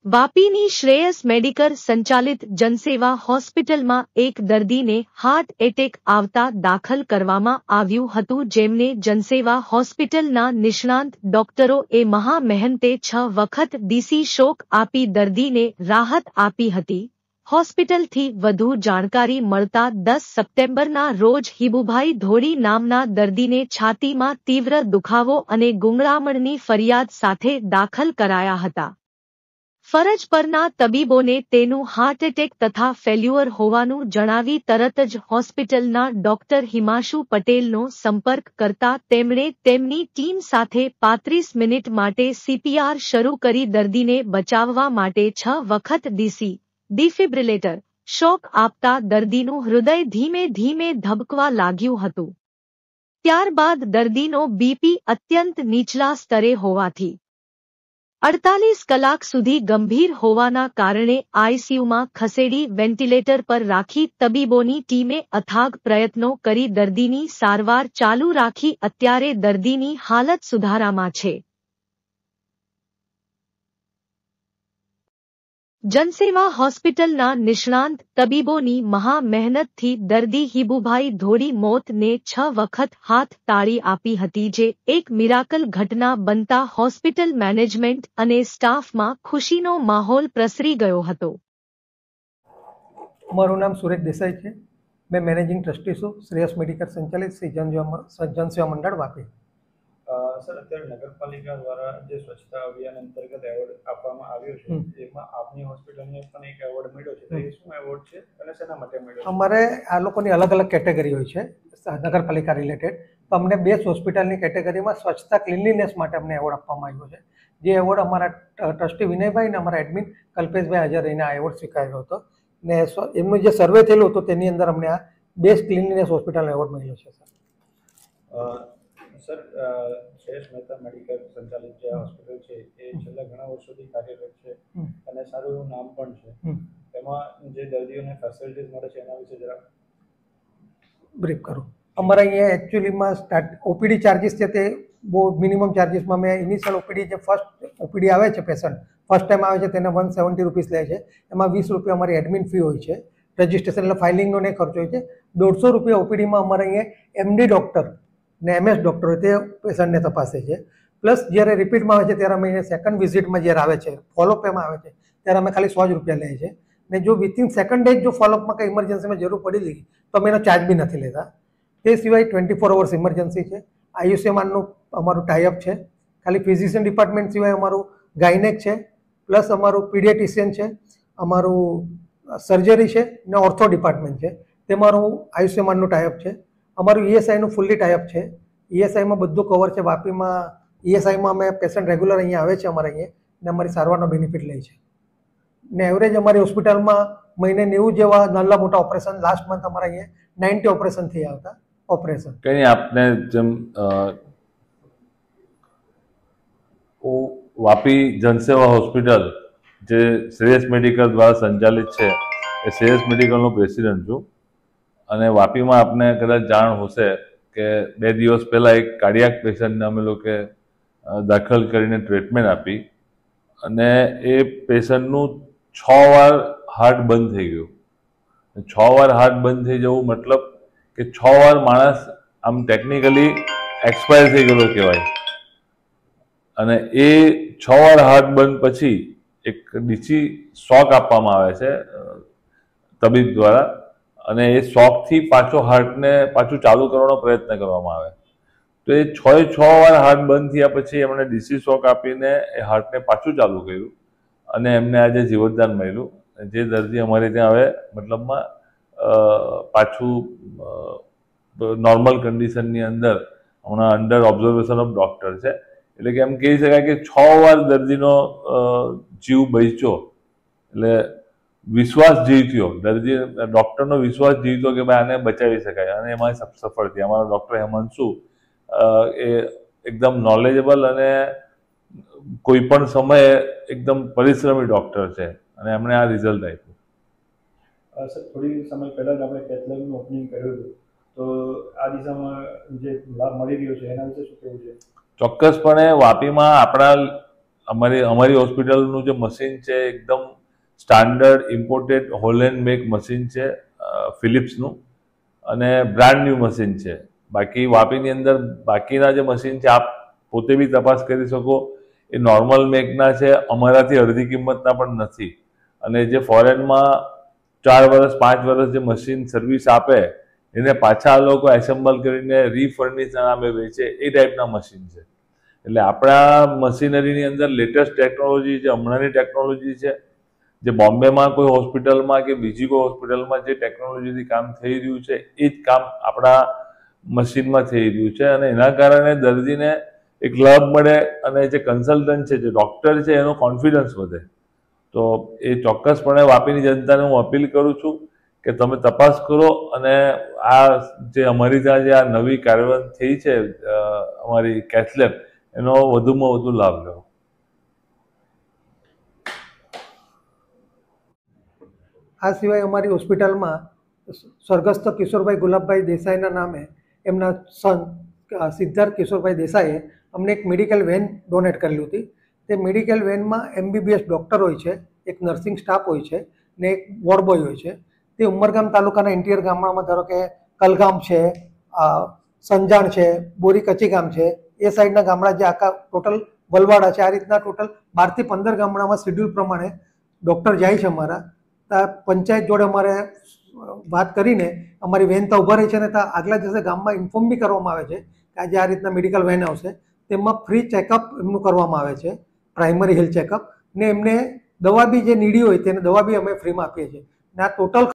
વાપીની Shreyas medical સંચાલિત જનસેવા હોસ્પિટલમાં એક દર્દીને હાર્ટ એટેક આવતા દાખલ કરવામાં આવ્યું હતું, જેમને જનસેવા હોસ્પિટલના નિષ્ણાંત ડોક્ટરોએ મહા મહેનતે 6 વખત ડીસી શોક આપી દર્દીને રાહત આપી હતી। હોસ્પિટલથી વધુ જાણકારી મળતા 10 સપ્ટેમ્બરના રોજ હિબુભાઈ ધોળી નામના દર્દીને છાતીમાં તીવ્ર દુખાવો અને ગુંગળામણની ફરિયાદ સાથે દાખલ કરાયા હતા। ફરજ પરના તબીબોને તેનું હાર્ટ એટેક તથા ફેલ્યુઅર હોવાનું જણાવી તરત જ હોસ્પિટલના ડોક્ટર હિમાંશુ પટેલનો સંપર્ક કરતા તેમણે તેમની ટીમ સાથે 35 મિનિટ માટે સીપીઆર શરૂ કરી દર્દીને બચાવવા માટે 6 વખત ડિફિબ્રિલેટર શોક આપતા દર્દીનું હૃદય ધીમે ધીમે ધબકવા લાગ્યું હતું। ત્યારબાદ દર્દીનો બીપી અત્યંત નીચલા સ્તરે હોવાથી 48 કલાક સુધી ગંભીર હોવાના કારણે આઈસીયુમાં ખસેડી વેન્ટિલેટર પર રાખી તબીબોની ટીમે અથાગ પ્રયત્નો કરી દર્દીની સારવાર ચાલુ રાખી અત્યારે દર્દીની હાલત સુધારામાં છે। જનસેવા હોસ્પિટલના નિષ્ણાંત તબીબોની મહા મહેનતથી દર્દી હિબુભાઈ ધોળી મોતને 6 વખત હાથ તાળી આપી હતી, જે એક મિરાકલ ઘટના બનતા હોસ્પિટલ મેનેજમેન્ટ અને સ્ટાફમાં ખુશીનો માહોલ પ્રસરી ગયો હતો। મારું નામ સુરેશ દેસાઈ છે। मैं मैनेजिंग ट्रस्टी છું શ્રેયસ મેડિકલ સંચાલિત શ્રી જનસેવા મંડળ વાપી। સર, અત્યારે નગરપાલિકા દ્વારા જે સ્વચ્છતા અભિયાન અંતર્ગત એવોર્ડ આપવામાં આવ્યો છે, એમાં આપની હોસ્પિટલને પણ એક એવોર્ડ મળ્યો છે, તો એ શું એવોર્ડ છે અને શેના માટે મળ્યો? અમારે આ લોકોની અલગ અલગ કેટેગરી હોય છે નગરપાલિકા રિલેટેડ, તો અમને 2 હોસ્પિટલની કેટેગરીમાં સ્વચ્છતા ક્લીનલીનેસ માટે અમને એવોર્ડ આપવામાં આવ્યો છે। જે એવોર્ડ અમારા ટ્રસ્ટી વિનયભાઈ અને અમારા એડમિન કલ્પેશભાઈ હાજર રહીને આ એવોર્ડ સ્વીકાર્યો હતો ને એમનું જે સર્વે થયેલું હતું તેની અંદર અમને આ બેસ્ટ ક્લીનલીનેસ હોસ્પિટલનો એવોર્ડ મળ્યો છે। સર, શ્રેયસ મહેતા મેડિકલ સંચાલિત જે હોસ્પિટલ છે એ છેલ્લા ઘણા વર્ષોથી કાર્યરત છે અને સારું એવું નામ પણ છે। એમાં જે દર્દીઓને ફેસિલિટીઝ મળે છે એના વિશે જરા બ્રીફ કરું। અમારા અહીંયા એકચ્યુઅલીમાં ઓપીડી ચાર્જિસ છે તે બહુ મિનિમમ ચાર્જિસમાં મેં ઇનિશિયલ ઓપીડી જે ફર્સ્ટ ઓપીડી આવે છે પેશન્ટ ફર્સ્ટ ટાઈમ આવે છે તેને 170 રૂપીસ લે છે, એમાં 20 રૂપિયા અમારી એડમિન ફી હોય છે, રજિસ્ટ્રેશન એટલે ફાઇલિંગનો નહીં ખર્ચ હોય છે। 150 રૂપિયા ઓપીડીમાં અમારે અહીંયા એમડી ડૉક્ટર ને એમએસ ડૉક્ટર હોય તે પેશન્ટને તપાસે છે। પ્લસ જ્યારે રિપીટમાં આવે છે ત્યારે અમે સેકન્ડ વિઝિટમાં જ્યારે આવે છે ફોલોઅપ એમાં આવે છે ત્યારે અમે ખાલી 100 જ રૂપિયા લઈએ છીએ ને જો વિથિન સેકન્ડ ડે જો ફોલોઅપમાં કંઈ ઇમરજન્સીમાં જરૂર પડી ગઈ તો અમે એનો ચાર્જ બી નથી લેતા। તે સિવાય 24 અવર્સ ઇમરજન્સી છે, આયુષ્યમાનનું અમારું ટાઈઅપ છે, ખાલી ફિઝિશિયન ડિપાર્ટમેન્ટ સિવાય અમારું ગાયનેક છે, પ્લસ અમારું પીડિયાટિશિયન છે, અમારું સર્જરી છે ને ઓર્થો ડિપાર્ટમેન્ટ છે, તે મારું આયુષ્યમાનનું ટાઈઅપ છે। અમારું ઈએસઆઈનું ફૂલ્લી ટાઈઅપ છે, ઈએસઆઈમાં બધું કવર છે। વાપીમાં ઈએસઆઈમાં અમે પેશન્ટ રેગ્યુલર અહીંયા આવે છે અમારે અહીંયા ને અમારી સારવારનો બેનિફિટ લે છે ને એવરેજ અમારી હોસ્પિટલમાં મહિને 90 જેવા નાના મોટા ઓપરેશન લાસ્ટ મંથ અમારા અહીંયા 90 ઓપરેશન થઈ આવતા ઓપરેશન। કંઈ આપને જેમ વાપી જનસેવા હોસ્પિટલ જે શ્રેયસ મેડિકલ દ્વારા સંચાલિત છે એ શ્રેયસ મેડિકલનો પ્રેસિડેન્ટ છું અને વાપીમાં આપને કદાચ જાણ હશે કે 2 દિવસ પહેલાં એક કાર્ડિયાક પેશન્ટને અમે લોકો દાખલ કરીને ટ્રીટમેન્ટ આપી અને એ પેશન્ટનું 6 વાર હાર્ટ બંધ થઈ ગયું। 6 વાર હાર્ટ બંધ થઈ જવું મતલબ કે 6 વાર માણસ આમ ટેકનિકલી એક્સપાયર થઈ ગયેલો કહેવાય અને એ 6 વાર હાર્ટ બંધ પછી એક ડીસી શોક આપવામાં આવે છે તબીબ દ્વારા અને એ શોકથી હાર્ટને પાછું ચાલુ કરવાનો પ્રયત્ન કરવામાં આવે તો એ 6 વાર હાર્ટ બંધ થયા પછી એમણે ડીસી શોક આપીને એ હાર્ટને પાછું ચાલુ કર્યું અને એમને આજે જીવતદાન મળ્યું। જે દર્દી અમારે ત્યાં હવે મતલબમાં પાછું નોર્મલ કન્ડિશનની અંદર હમણાં અંડર ઓબ્ઝર્વેશન ઓફ ડૉક્ટર છે, એટલે કે એમ કહી શકાય કે 6 વાર દર્દીનો જીવ બચ્યો એટલે વિશ્વાસ જીત્યો, દર્દી ડૉક્ટરનો વિશ્વાસ જીત્યો કે ભાઈ આને બચાવી શકાય અને એમાં સફળ થયા। અમારા ડૉક્ટર હિમાંશુ એ એકદમ નોલેજેબલ અને કોઈ પણ સમયે એકદમ પરિશ્રમી ડૉક્ટર છે અને એમણે આ રિઝલ્ટ આપ્યું। સર, થોડી સમય પહેલાં જ આપણે કેથલેબનું ઓપનિંગ કર્યું હતું, તો આ દિશામાં જે લાભ મળી રહ્યો છે એના વિશે શું કહેવું છે? ચોક્કસપણે વાપીમાં આપણા અમારી હોસ્પિટલનું જે મશીન છે એકદમ standard imported Holland make machine છે, ફિલિપ્સનું, અને બ્રાન્ડ ન્યૂ મશીન છે. બાકી વાપીની અંદર બાકીના જે મશીન છે આપ પોતે બી તપાસ કરી શકો, એ નોર્મલ મેકના છે, અમારાથી અડધી કિંમતના પણ નથી. અને જે ફોરેનમાં 4 વર્ષ 5 વર્ષ જે મશીન સર્વિસ આપે એને પાછા લોકો એસેમ્બલ કરીને રીફર્નિશના નામે વેચે, એ ટાઈપના મશીન છે. એટલે આપણા મશીનરીની અંદર લેટેસ્ટ ટેકનોલોજી છે, હમણાંની ટેકનોલોજી છે, જે બોમ્બેમાં કોઈ હોસ્પિટલમાં કે બીજી કોઈ હોસ્પિટલમાં જે ટેકનોલોજીથી કામ થઈ રહ્યું છે એ જ કામ આપણા મશીનમાં થઈ રહ્યું છે. અને એના કારણે દર્દીને એક લાભ મળે અને જે કન્સલ્ટન્ટ છે, જે ડૉક્ટર છે, એનો કોન્ફિડન્સ વધે. તો એ ચોક્કસપણે વાપીની જનતાને હું અપીલ કરું છું કે તમે તપાસ કરો અને આ જે અમારી ત્યાં જે આ નવી કાર્યવાહી થઈ છે અમારી કેથલેબ, એનો વધુમાં વધુ લાભ લો. આ સિવાય અમારી હોસ્પિટલમાં સ્વર્ગસ્થ કિશોરભાઈ ગુલાબભાઈ દેસાઈના નામે એમના સન સિદ્ધાર્થ કિશોરભાઈ દેસાઈએ અમને એક મેડિકલ વેન ડોનેટ કરેલી હતી. તે મેડિકલ વેનમાં MBBS ડૉક્ટર હોય છે, એક નર્સિંગ સ્ટાફ હોય છે ને એક વોર્ડ બોય હોય છે. તે ઉમરગામ તાલુકાના ઇન્ટિરિયર ગામડામાં ધારો કે કલગામ છે, સંજાણ છે, બોરી કચ્છી ગામ છે, એ સાઈડના ગામડા જે આખા ટોટલ વલવાડા છે, આ રીતના ટોટલ 12 થી 15 ગામડામાં શેડ્યુલ પ્રમાણે ડૉક્ટર જાય છે અમારા. પંચાયત જોડે અમારે વાત કરીને અમારી વેન તો ઊભા રહી છે ને ત્યાં આગલા દિવસે ગામમાં ઇન્ફોર્મ બી કરવામાં આવે છે કે આજે આ રીતના મેડિકલ વેન આવશે. તેમાં ફ્રી ચેકઅપ એમનું કરવામાં આવે છે, પ્રાઇમરી હેલ્થ ચેકઅપ, ને એમને દવા બી જે નીડી હોય તેને દવા બી અમે ફ્રીમાં આપીએ છીએ. ને આ ટોટલ